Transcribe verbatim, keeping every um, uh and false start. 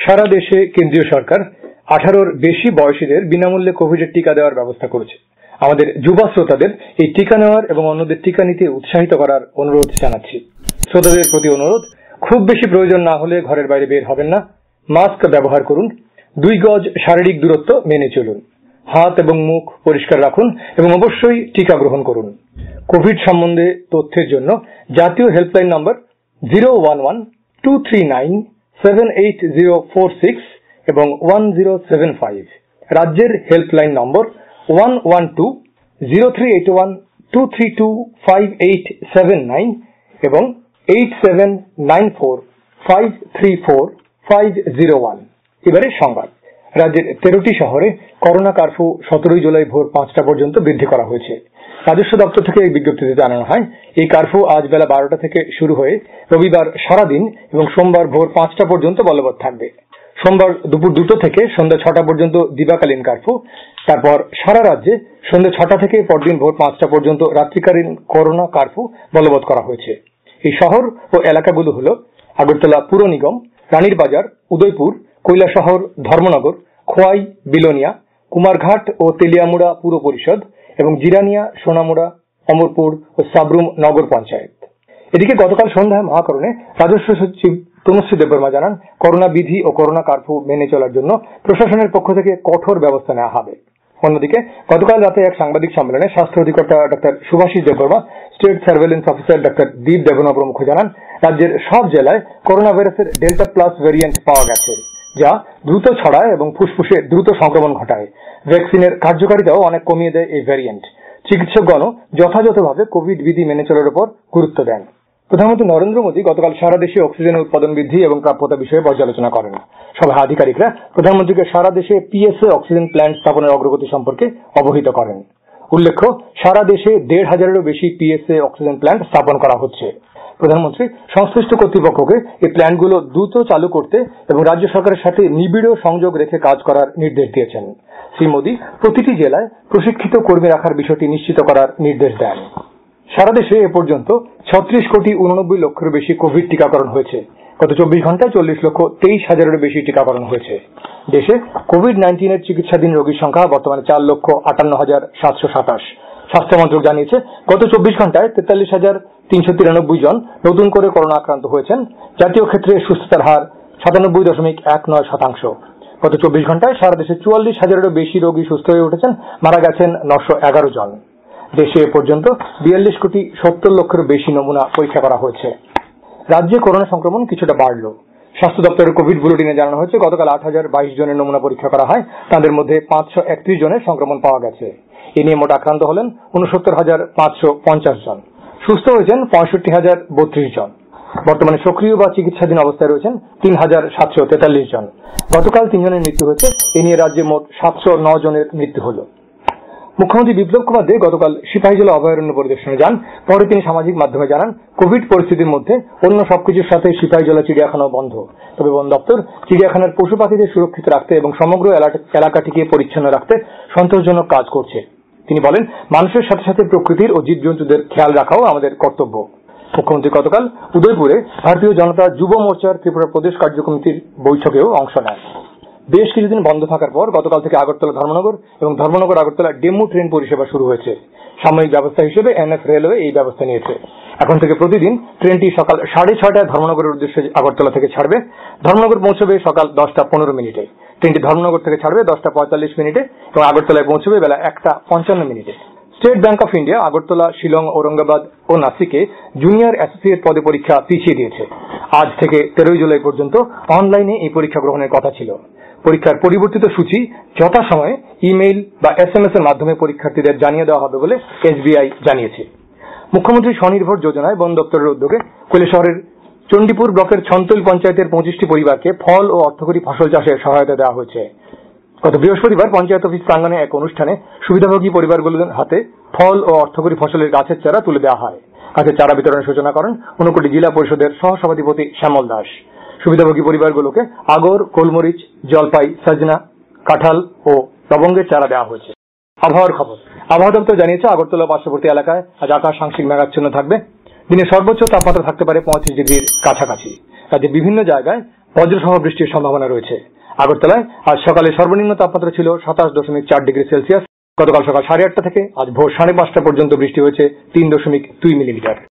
সারা দেশে কেন্দ্রীয় সরকার আঠারোর বেশি বয়সীদের বিনামূল্যে কোভিডের টিকা দেওয়ার ব্যবস্থা করেছে। আমাদের যুবা শ্রোতাদের এই টিকা নেওয়ার এবং অন্যদের টিকা নিতে উৎসাহিত করার অনুরোধ জানাচ্ছি। শ্রোতাদের প্রতি অনুরোধ, খুব বেশি প্রয়োজন না হলে ঘরের বাইরে বের হবেন না, মাস্ক ব্যবহার করুন, দুই গজ শারীরিক দূরত্ব মেনে চলুন, হাত এবং মুখ পরিষ্কার রাখুন এবং অবশ্যই টিকা গ্রহণ করুন। কোভিড সম্বন্ধে তথ্যের জন্য জাতীয় helpline number zero one one two three nine seven eight zero four six এবং ওয়ান জিরো সেভেন ফাইভ, রাজ্যের helpline number one one two zero three eight one two three two five eight seven nine এবং eight seven nine four five three four five zero one. এবারে সংবাদ। রাজ্যের তেরোটি শহরে corona curfew সতেরোই জুলাই ভোর পাঁচটা পর্যন্ত বৃদ্ধি করা হয়েছে। রাজস্ব দপ্তর থেকে এই বিজ্ঞপ্তিতে জানানো হয়, এই কার্ফু আজ বেলা বারোটা থেকে শুরু হয়ে রবিবার সারাদিন এবং সোমবার ভোর পাঁচটা পর্যন্ত বলবৎ থাকবে। সোমবার দুপুর দুটো থেকে সন্ধ্যা ছটা পর্যন্ত দিবাকালীন কার্ফু, তারপর সারা রাজ্যে সন্ধ্যা ছটা থেকে পরদিন ভোর পাঁচটা পর্যন্ত রাত্রিকালীন করোনা কার্ফু বলবৎ করা হয়েছে। এই শহর ও এলাকাগুলো হল আগরতলা পুর নিগম, রানীর বাজার, উদয়পুর, কৈলাসহর, ধর্মনগর, খোয়াই, বিলোনিয়া, কুমারঘাট ও তেলিয়ামুড়া পুর পরিষদ এবং জিরানিয়া, সোনামুড়া, অমরপুর ও সাবরুম নগর পঞ্চায়েত। এদিকে গতকাল সন্ধ্যায় মহাকরণে রাজস্ব সচিব তনুশ্রী দেববর্মা জানান, করোনা বিধি ও করোনা কার্ফু মেনে চলার জন্য প্রশাসনের পক্ষ থেকে কঠোর ব্যবস্থা নেওয়া হবে। অন্যদিকে গতকাল রাতে এক সাংবাদিক সম্মেলনে স্বাস্থ্য অধিকর্তা doctor Subhasish Debbarma, state surveillance officer doctor Deep দেবনা প্রমুখ জানান, রাজ্যের সব জেলায় করোনা ভাইরাসের ডেল্টা প্লাস ভ্যারিয়েন্ট পাওয়া গেছে, যা দ্রুত ছড়ায় এবং ফুসফুসে দ্রুত সংক্রমণ ঘটায়। ভ্যাকসিনের কার্যকারিতাও অনেক কমিয়ে দেয় এই ভ্যারিয়েন্ট। চিকিৎসকগণও যথাযথভাবে কোভিড বিধি মেনে চলার উপর গুরুত্ব দেন। প্রধানমন্ত্রী নরেন্দ্র মোদী গতকাল সারা দেশে অক্সিজেনের উৎপাদন বৃদ্ধি এবং প্রাপ্যতা বিষয়ে পর্যালোচনা করেন। সভায় আধিকারিকরা প্রধানমন্ত্রীকে সারা দেশে পিএসএ অক্সিজেন প্ল্যান্ট স্থাপনের অগ্রগতি সম্পর্কে অবহিত করেন। উল্লেখ্য, সারা দেশে দেড় হাজারেরও বেশি পিএসএ অক্সিজেন প্ল্যান্ট স্থাপন করা হচ্ছে। প্রধানমন্ত্রী সংশ্লিষ্ট কর্তৃপক্ষকে এই প্ল্যান্টগুলো দ্রুত চালু করতে এবং রাজ্য সরকারের সাথে নিবিড় সংযোগ রেখে কাজ করার নির্দেশ দিয়েছেন। শ্রী মোদী প্রতিটি জেলায় প্রশিক্ষিত কর্মী রাখার বিষয়টি নিশ্চিত করার নির্দেশ দেন। সারা দেশে এ পর্যন্ত ছত্রিশ কোটি উননব্বই লক্ষের বেশি কোভিড টিকাকরণ হয়েছে। গত চব্বিশ ঘন্টায় চল্লিশ লক্ষ তেইশ হাজারেরও বেশি টিকাকরণ হয়েছে। দেশে কোভিড নাইন্টিনের চিকিৎসাধীন রোগীর সংখ্যা বর্তমানে চার লক্ষ আটান্ন হাজার সাতশো সাতাশ। স্বাস্থ্য মন্ত্রক জানিয়েছে, গত চব্বিশ ঘন্টায় তেতাল্লিশ হাজার তিনশো তিরানব্বই জন নতুন করে করোনা আক্রান্ত হয়েছেন। জাতীয় ক্ষেত্রে সুস্থতার হার সাতানব্বই দশমিক এক নয় শতাংশ। গত চব্বিশ ঘন্টায় সারা দেশে চুয়াল্লিশ হাজারেরও বেশি রোগী সুস্থ হয়ে উঠেছেন, মারা গেছেন নশো এগারো জন। দেশে এ পর্যন্ত বিয়াল্লিশ কোটি সত্তর লক্ষের বেশি নমুনা পরীক্ষা করা হয়েছে। রাজ্যে করোনা সংক্রমণ কিছুটা বাড়ল। স্বাস্থ্য দপ্তরের কোভিড বুলেটিনে জানানো হয়েছে, গতকাল আট হাজার বাইশ জনের নমুনা পরীক্ষা করা হয়, তাদের মধ্যে পাঁচশো একত্রিশ জনের সংক্রমণ পাওয়া গেছে। এ নিয়ে মোট আক্রান্ত হলেন উনসত্তর হাজার পাঁচশো পঞ্চাশ জন, সুস্থ হয়েছেন পঁয়ষট্টি হাজার বত্রিশ জন। বর্তমানে সক্রিয় বা চিকিৎসাধীন অবস্থায় রয়েছেন তিন হাজার সাতশো তেতাল্লিশ জন। গতকাল তিনজনের মৃত্যু হয়েছে। এ নিয়ে রাজ্যে মোট সাতশো ন জনের মৃত্যু হল। মুখ্যমন্ত্রী বিপ্লব কুমার দেব গতকাল সিপাহীজলা অভয়ারণ্য পরিদর্শনে যান। পরে তিনি সামাজিক মাধ্যমে জানান, কোভিড পরিস্থিতির মধ্যে অন্য সবকিছুর সাথে সিপাহীজলা চিড়িয়াখানাও বন্ধ। তবে বন দপ্তর চিড়িয়াখানার পশু পাখিদের সুরক্ষিত রাখতে এবং সমগ্র এলাকাটিকে পরিচ্ছন্ন রাখতে সন্তোষজনক কাজ করছে। তিনি বলেন, মানুষের সাথে সাথে প্রকৃতির ও জীবজন্তুদের খেয়াল রাখাও আমাদের কর্তব্য। মুখ্যমন্ত্রী গতকাল উদয়পুরে ভারতীয় জনতা যুব মোর্চার ত্রিপুরা প্রদেশ কার্যকমিটির বৈঠকেও অংশ নেন। বেশ কিছুদিন বন্ধ থাকার পর গতকাল থেকে আগরতলা ধর্মনগর এবং ধর্মনগর আগরতলা ডেমু ট্রেন পরিষেবা শুরু হয়েছে। সাময়িক ব্যবস্থা হিসেবে এনএফ রেলওয়ে এই ব্যবস্থা নিয়েছে। এখন থেকে প্রতিদিন ট্রেনটি সকাল সাড়ে ছয়টায় ধর্মনগরের উদ্দেশ্যে আগরতলা থেকে ছাড়বে। ধর্মনগর পৌঁছবে সকাল দশটা পনেরো মিনিটে। ট্রেনটি ধর্মনগর থেকে ছাড়বে দশটা পঁয়তাল্লিশ মিনিটে এবং আগরতলায় পৌঁছবে বেলা একটা পঞ্চান্ন মিনিটে। State bank of India Agartala, Shillong, Aurangabad ও নাসিকে জুনিয়র অ্যাসোসিয়েট পদে পরীক্ষা পিছিয়ে দিয়েছে। আজ থেকে তেরোই জুলাই পর্যন্ত অনলাইনে এই পরীক্ষা গ্রহণের কথা ছিল। পরীক্ষার পরিবর্তিত সূচি যথাসময়ে ইমেইল বা এস এম এস এর মাধ্যমে পরীক্ষার্থীদের জানিয়ে দেওয়া হবে বলে এসবিআই জানিয়েছে। মুখ্যমন্ত্রী স্বনির্ভর যোজনায় বন দপ্তরের উদ্যোগে কৈলাসহরের চণ্ডীপুর ব্লকের ছন্তৈল পঞ্চায়েতের পঁচিশটি পরিবারকে ফল ও অর্থকরী ফসল চাষে সহায়তা দেওয়া হয়েছে। গত বৃহস্পতিবার পঞ্চায়েত অফিস প্রাঙ্গণে এক অনুষ্ঠানে সুবিধাভোগী পরিবারগুলোর হাতে ফল ও অর্থকরী ফসলের গাছের চারা তুলে দেওয়া হয়। গাছের চারা বিতরণের সূচনা করেন ঊনকোটি জেলা পরিষদের সহসভাধিপতি শ্যামল দাস। সুবিধাভোগী পরিবারগুলোকে আগর, গোলমরিচ, জলপাই, সজনা, কাঁঠাল ও লবঙ্গের চারা দেওয়া হয়েছে। আবহাওয়ার খবর। আবহাওয়া দপ্তর জানিয়েছে, আগরতলা পার্শ্ববর্তী এলাকায় আজ আকাশ আংশিক মেঘাচ্ছন্ন থাকবে। দিনের সর্বোচ্চ তাপমাত্রা থাকতে পারে পঁয়ত্রিশ ডিগ্রির কাছাকাছি। রাজ্যের বিভিন্ন জায়গায় বজ্রসহ বৃষ্টির সম্ভাবনা রয়েছে। আগরতলায় আজ সকালে সর্বনিম্ন তাপমাত্রা ছিল সাতাশ দশমিক চার ডিগ্রি সেলসিয়াস। গতকাল সকাল সাড়ে আটটা থেকে আজ ভোর সাড়ে পাঁচটা পর্যন্ত বৃষ্টি হয়েছে তিন দশমিক দুই মিলিমিটার।